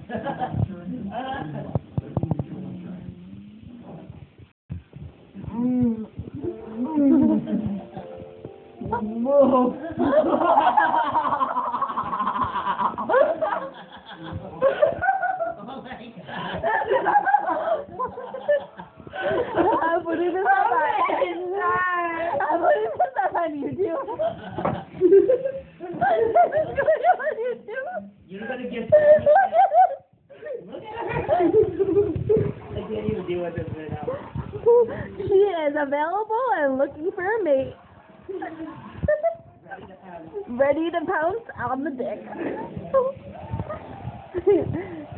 On YouTube. You're gonna get. Look at her. I can't even deal with this right now. She is available and looking for a mate. Ready to pounce on the dick.